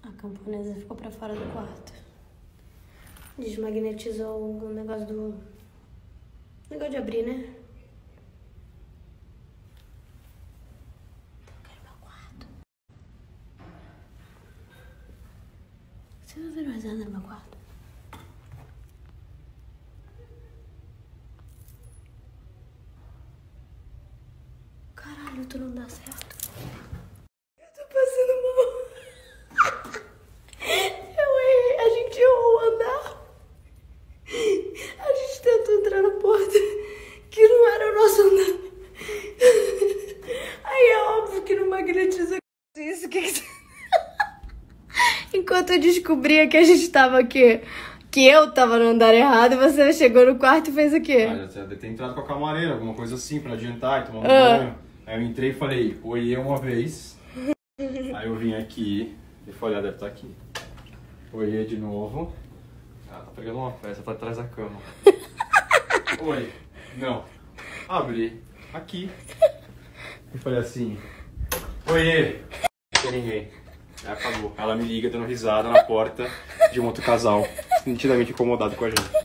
A camponesa ficou pra fora do quarto. Desmagnetizou o negócio do... negócio de abrir, né? Quero meu quarto. Você não viu mais nada no meu quarto? Caralho, tu não dá certo. Eu tô passando mal. Eu errei. A gente errou o andar. A gente tentou entrar na porta que não era o nosso andar. Aí é óbvio que não magnetiza isso. Enquanto eu descobria que a gente tava aqui, que eu tava no andar errado, você chegou no quarto e fez o quê? Ah, já deve ter entrado com a camareira, alguma coisa assim, pra adiantar e tomar um banho. Aí eu entrei e falei, oiê uma vez. Aí eu vim aqui e falei, deve estar aqui. Oiê de novo. Ah, tá pegando uma festa, tá atrás da cama. Oi. Não. Abri. Aqui. E falei assim, oiê. Não tem ninguém. Aí acabou. Ela me liga dando risada na porta de um outro casal, nitidamente incomodado com a gente.